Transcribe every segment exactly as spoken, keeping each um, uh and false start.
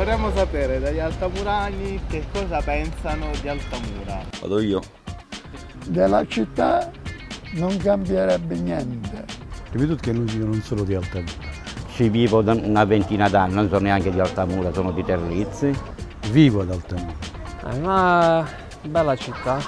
vorremmo sapere dagli altamurani che cosa pensano di Altamura. Vado io. Della città non cambierebbe niente. Capito che non vivo non solo di Altamura. Ci vivo da una ventina d'anni, non sono neanche di Altamura, sono di Terlizzi. Vivo ad Altamura. È una bella città.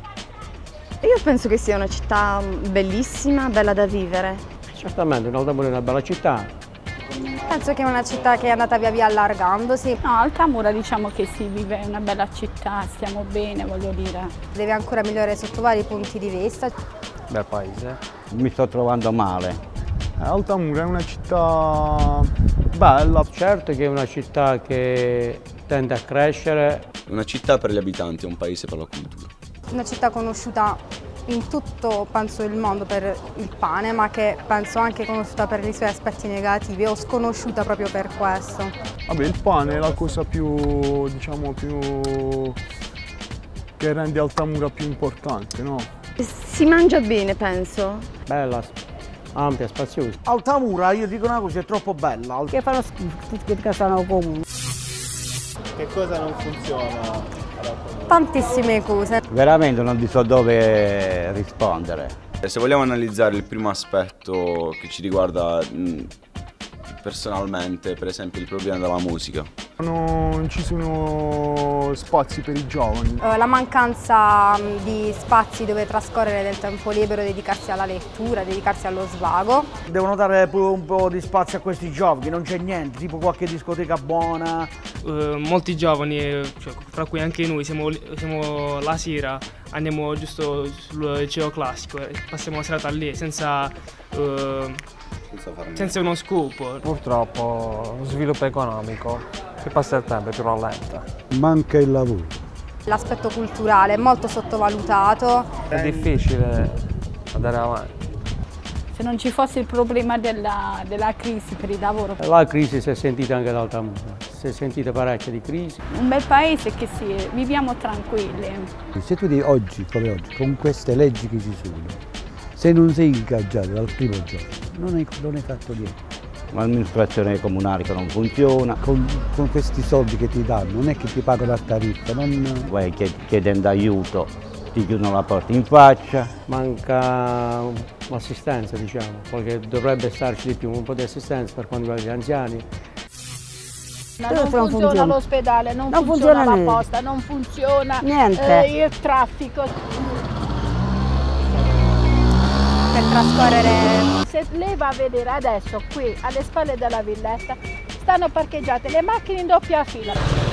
Io penso che sia una città bellissima, bella da vivere. Certamente, Altamura è una bella città. Penso che è una città che è andata via via allargandosi. No, Altamura diciamo che si vive in una bella città, stiamo bene, voglio dire. Deve ancora migliorare sotto vari punti di vista. Bel paese. Mi sto trovando male. Altamura è una città bella. Certo che è una città che tende a crescere. Una città per gli abitanti, è un paese per la cultura. Una città conosciuta in tutto, penso, il mondo per il pane, ma che penso anche conosciuta per i suoi aspetti negativi o sconosciuta proprio per questo. Vabbè, il pane è la cosa più, diciamo, più che rende Altamura più importante, no? Si mangia bene, penso. Bella, ampia, spaziosa. Altamura, io dico una cosa, è troppo bella. Che fanno schifo, che stanno comuni. Che cosa non funziona? Tantissime cose. Veramente non so dove rispondere. Se vogliamo analizzare il primo aspetto che ci riguarda mh, personalmente, per esempio il problema della musica. Non ci sono spazi per i giovani. La mancanza di spazi dove trascorrere del tempo libero, dedicarsi alla lettura, dedicarsi allo svago. Devono dare pure un po' di spazio a questi giovani, non c'è niente, tipo qualche discoteca buona. Uh, molti giovani, cioè, fra cui anche noi, siamo, siamo la sera, andiamo giusto sul liceo classico e passiamo la serata lì senza, uh, senza, senza uno scopo. Purtroppo lo sviluppo economico, che passa il tempo, è più rallenta. Manca il lavoro. L'aspetto culturale è molto sottovalutato. È difficile andare avanti. Se non ci fosse il problema della, della crisi per il lavoro. La crisi si è sentita anche da Altamura, si è sentita parecchia di crisi. Un bel paese che sì, viviamo tranquilli. Se tu dici oggi, come oggi, con queste leggi che ci sono, se non sei ingaggiato dal primo giorno, non hai, non hai fatto niente. L'amministrazione comunale che non funziona. Con, con questi soldi che ti danno, non è che ti pagano la tariffa, non... Vai chiedendo aiuto, ti chiudono la porta in faccia. Manca l'assistenza, diciamo, perché dovrebbe starci di più, un po' di assistenza per quanto riguarda gli anziani. Non, non funziona, funziona l'ospedale, non, non funziona, funziona la posta, non funziona eh, il traffico. Per trascorrere... Se lei va a vedere adesso qui alle spalle della villetta stanno parcheggiate le macchine in doppia fila.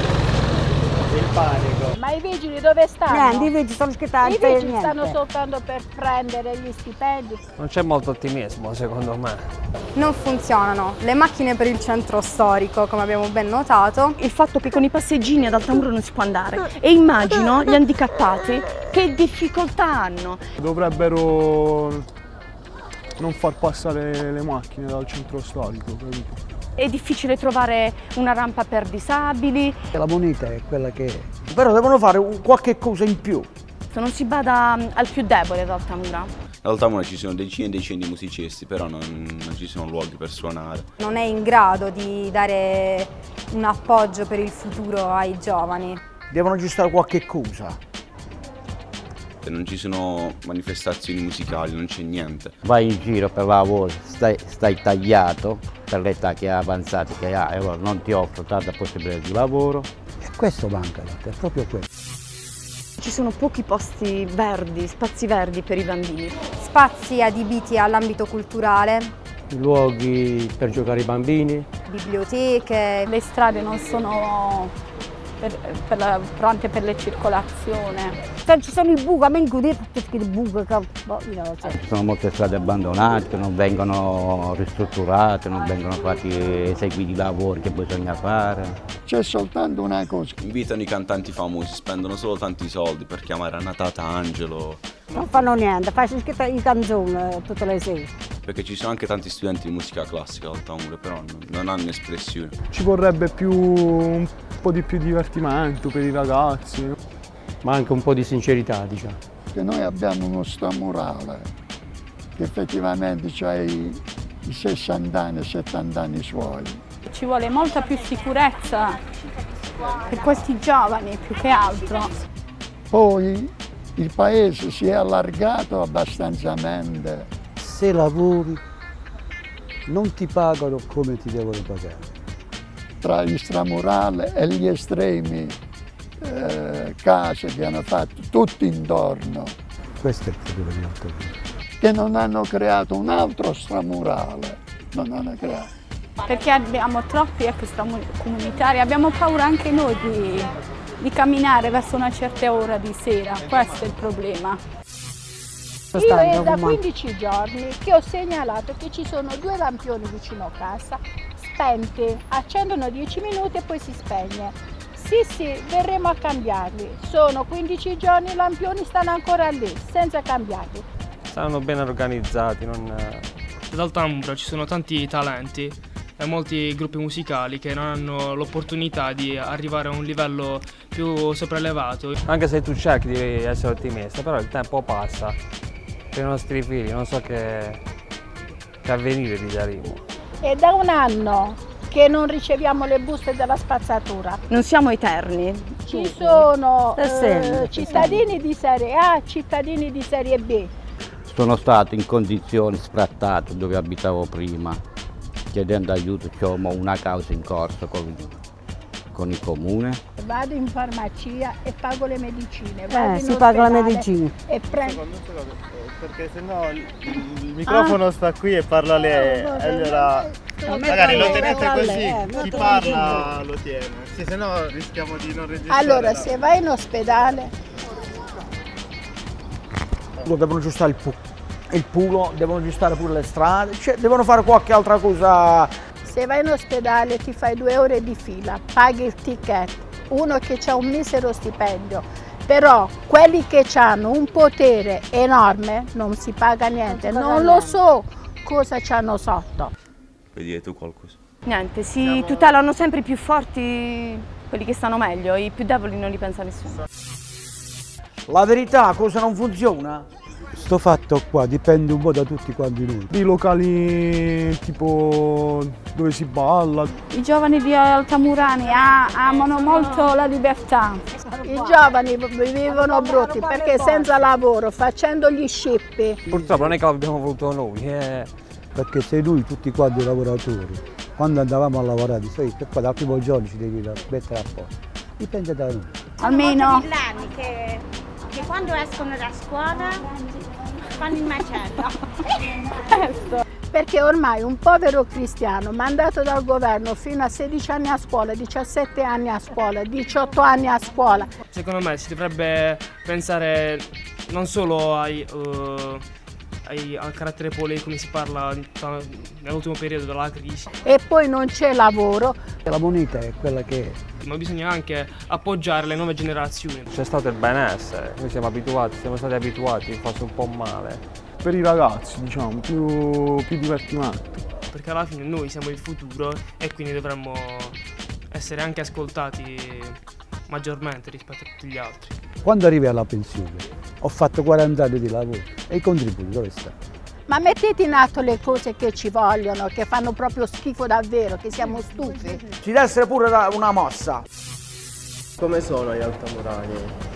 Il panico. Ma i vigili dove stanno? Niente, i vigili sono schittati. I vigili stanno soltanto per prendere gli stipendi. Non c'è molto ottimismo secondo me. Non funzionano le macchine per il centro storico, come abbiamo ben notato. Il fatto che con i passeggini ad Altamura non si può andare. E immagino gli handicappati che difficoltà hanno. Dovrebbero non far passare le macchine dal centro storico, capito? È difficile trovare una rampa per disabili. La moneta è quella che è. Però devono fare un, qualche cosa in più. Se non si bada al più debole ad Altamura. Ad Altamura ci sono decine e decine di musicisti, però non, non ci sono luoghi per suonare. Non è in grado di dare un appoggio per il futuro ai giovani. Devono aggiustare qualche cosa. Non ci sono manifestazioni musicali, non c'è niente. Vai in giro per lavoro, stai, stai tagliato per l'età che hai avanzata che hai, allora non ti offro tanta possibilità di lavoro. E questo manca, è proprio questo. Ci sono pochi posti verdi, spazi verdi per i bambini. Spazi adibiti all'ambito culturale. Luoghi per giocare i bambini. Biblioteche. Le strade non sono per, per la, pronte per la circolazione. Ci sono i buchi, a me tutti i buchi. Ci sono molte strade abbandonate che non vengono ristrutturate, non vengono fatti eseguiti i lavori che bisogna fare. C'è soltanto una cosa. Invitano i cantanti famosi, spendono solo tanti soldi per chiamare Annatata Angelo. Non fanno niente, fanno scritto i canzoni tutte le sere. Perché ci sono anche tanti studenti di musica classica ad Altamura, però non, non hanno espressione. Ci vorrebbe più, un po' di più divertimento per i ragazzi. Ma anche un po' di sincerità, diciamo. Che noi abbiamo uno stamurale che effettivamente ha i, i sessanta anni, settanta anni suoi. Ci vuole molta più sicurezza per questi giovani più che altro. Poi il paese si è allargato abbastanzamente. Se lavori non ti pagano come ti devono pagare. Tra gli stramurale e gli estremi eh, case che hanno fatto tutti intorno. Questo è il problema di Altamura. Che non hanno creato un altro stramurale, non hanno creato. Perché abbiamo troppi extracomunitari, abbiamo paura anche noi di, di camminare verso una certa ora di sera, questo è il problema. Io è da quindici giorni che ho segnalato che ci sono due lampioni vicino a casa, spenti, accendono dieci minuti e poi si spegne. Sì, sì, verremo a cambiarli. Sono quindici giorni, i lampioni stanno ancora lì, senza cambiarli. Stanno ben organizzati. Non... Ad Altamura ci sono tanti talenti e molti gruppi musicali che non hanno l'opportunità di arrivare a un livello più sopraelevato. Anche se tu cerchi di essere ottimista, però il tempo passa. Per i nostri figli non so che, che avvenire gli daremo. È da un anno che non riceviamo le buste della spazzatura. Non siamo eterni. Ci sono eh, cittadini di serie A, cittadini di serie B. Sono stato in condizioni sfrattate dove abitavo prima, chiedendo aiuto, c'ho una causa in corso con, con il comune. Vado in farmacia e pago le medicine. Eh, si paga la medicina. E prendo... Perché sennò il, il microfono ah. sta qui e parla lei, no, no, allora no, magari lo tenete così, eh, chi parla lo tiene, sì, sennò rischiamo di non registrare. Allora, se vai in ospedale... Devono aggiustare il, il pulo, devono aggiustare pure le strade, cioè, devono fare qualche altra cosa. Se vai in ospedale ti fai due ore di fila, paghi il ticket, uno che ha un misero stipendio, però quelli che hanno un potere enorme non si paga niente, non, non lo so cosa c'hanno sotto. Vedi tu qualcosa? Niente, si tutelano sempre i più forti, quelli che stanno meglio, i più deboli non li pensa nessuno. La verità, cosa non funziona? Sto fatto qua dipende un po' da tutti quanti noi. I locali tipo dove si balla. I giovani di Altamurani amano molto la libertà. I giovani vivono brutti perché senza lavoro, facendo gli scippi. Purtroppo non è che l'abbiamo voluto noi. Eh. Perché sei noi tutti quanti lavoratori. Quando andavamo a lavorare, sai che poi dal primo giorno ci devi mettere a posto. Dipende da noi. Almeno. Che, che quando escono da scuola fanno il macello. Perché ormai un povero cristiano mandato dal governo fino a sedici anni a scuola, diciassette anni a scuola, diciotto anni a scuola. Secondo me si dovrebbe pensare non solo ai, uh, ai, al carattere politico, come si parla nell'ultimo periodo della crisi. E poi non c'è lavoro. La moneta è quella che è. Ma bisogna anche appoggiare le nuove generazioni. C'è stato il benessere, noi siamo abituati, siamo stati abituati, forse un po' male. Per i ragazzi, diciamo, più, più divertimento. Perché alla fine noi siamo il futuro e quindi dovremmo essere anche ascoltati maggiormente rispetto a tutti gli altri. Quando arrivi alla pensione, ho fatto quaranta anni di lavoro e i contributi dove stanno? Ma mettete in atto le cose che ci vogliono, che fanno proprio schifo davvero, che siamo stufi. Ci deve essere pure una mossa. Come sono gli altamurani?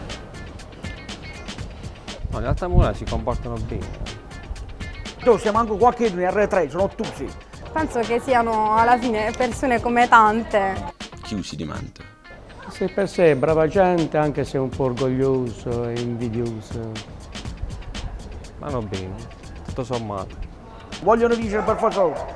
No, gli altamurani si comportano bene. Tu siamo anche qualche in erre tre, sono ottusi. Penso che siano alla fine persone come tante. Chiusi di mente. Sé per sé brava gente, anche se un po' orgoglioso e invidioso. Vanno bene. Tutto sommato. Vogliono vincere per forza.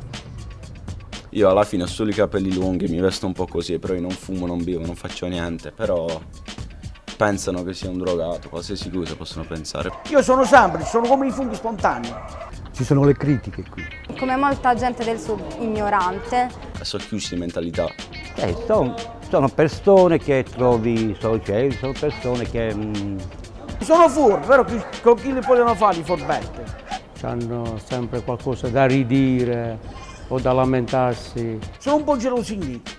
Io alla fine ho solo i capelli lunghi, mi vesto un po' così, però io non fumo, non bevo, non faccio niente, però pensano che sia un drogato, qualsiasi cosa possono pensare. Io sono semplice, sono come i funghi spontanei. Ci sono le critiche qui. Come molta gente del sud ignorante. Sono chiusi di mentalità. Eh, sono, sono persone che trovi social, sono persone che... Mm... Sono furbi, però con chi li vogliono fare i furbetti? Hanno sempre qualcosa da ridire o da lamentarsi. Sono un po' gelosini.